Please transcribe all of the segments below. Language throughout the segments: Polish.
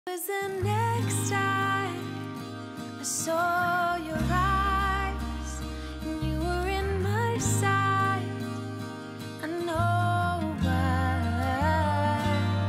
Was the next time I saw your eyes and you were in my sight, I know why.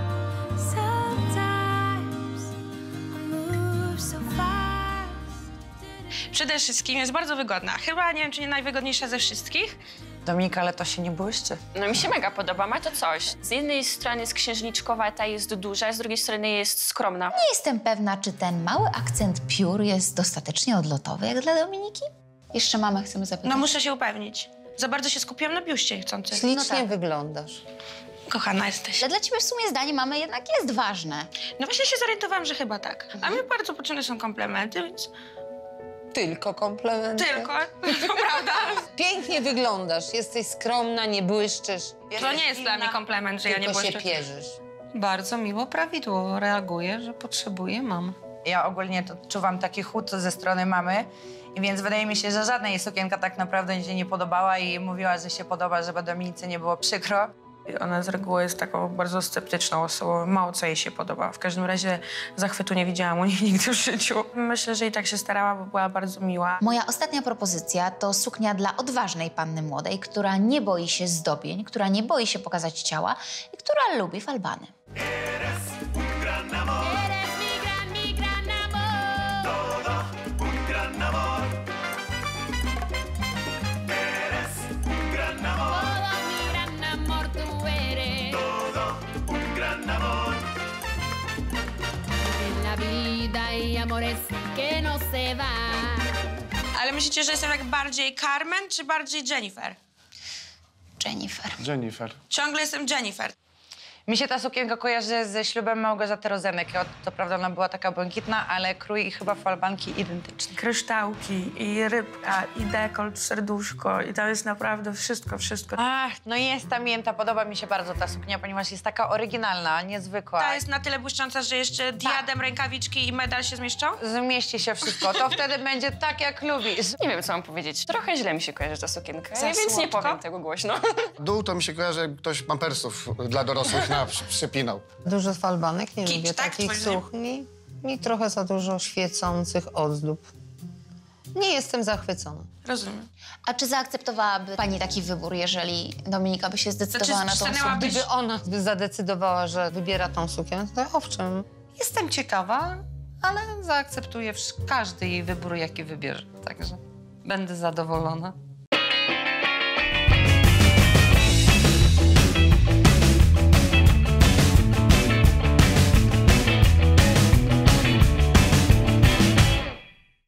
Sometimes I move so fast. Przede wszystkim jest bardzo wygodna. Chyba, nie wiem, czy nie najwygodniejsza ze wszystkich. Dominika, ale to się nie błyszczy. No mi się mega podoba, ma to coś. Z jednej strony jest księżniczkowa, ta jest duża, z drugiej strony jest skromna. Nie jestem pewna, czy ten mały akcent piór jest dostatecznie odlotowy jak dla Dominiki? Jeszcze mamę chcemy zapytać. No muszę się upewnić. Za bardzo się skupiłam na biuście chcący. Ślicznie tak. wyglądasz. Kochana jesteś. Ale dla ciebie w sumie zdanie mamy jednak jest ważne. No właśnie się zorientowałam, że chyba tak. A mi bardzo potrzebne są komplementy, więc... Tylko komplementy. Tylko, to prawda. Pięknie wyglądasz, jesteś skromna, nie błyszczysz. To nie jest dla mnie komplement, że ja nie Tylko się błyszczę. pierzysz. Bardzo miło, prawidłowo reaguje, że potrzebuje mam. Ja ogólnie to czuwam taki chłód ze strony mamy, więc wydaje mi się, że żadna jej sukienka tak naprawdę mi się nie podobała i mówiła, że się podoba, żeby Dominice nie było przykro. Ona z reguły jest taką bardzo sceptyczną osobą, mało co jej się podoba. W każdym razie zachwytu nie widziałam u niej nigdy w życiu. Myślę, że i tak się starała, bo była bardzo miła. Moja ostatnia propozycja to suknia dla odważnej panny młodej, która nie boi się zdobień, która nie boi się pokazać ciała i która lubi falbany. Eres mi gran, mi gran amor. Todo un gran amor. Eres un gran amor. Todo mi gran amor tú eres. Todo un gran amor. En la vida hay amores que no se van. Ale myślicie, że jestem jak bardziej Carmen, czy bardziej Jennifer? Jennifer. Jennifer. Ciągle jestem Jennifer. Mi się ta sukienka kojarzy ze ślubem Małgorzaty Rozenek. To prawda, ona była taka błękitna, ale krój i chyba falbanki identyczne. Kryształki, i rybka, i dekolt, serduszko. I to jest naprawdę wszystko, wszystko. Ach, no jest ta mięta, podoba mi się bardzo ta suknia, ponieważ jest taka oryginalna, niezwykła. Ta jest na tyle błyszcząca, że jeszcze diadem, rękawiczki i medal się zmieszczą? Zmieści się wszystko, to wtedy będzie tak, jak lubisz. Nie wiem, co mam powiedzieć. Trochę źle mi się kojarzy ta sukienka, Za więc nie słodko? powiem tego głośno. Dół to mi się kojarzy, jak ktoś pampersów dla dorosłych przypinał. Dużo falbanek, nie Kicz, lubię tak? takich Twoim zdaniem? sukni. I trochę za dużo świecących ozdób. Nie jestem zachwycona. Rozumiem. A czy zaakceptowałaby pani taki wybór, jeżeli Dominika by się zdecydowała na tą suknię? stanęłabyś- Gdyby ona zadecydowała, że wybiera tą sukienkę, to owszem. Jestem ciekawa, ale zaakceptuję każdy jej wybór, jaki wybierze. Także będę zadowolona.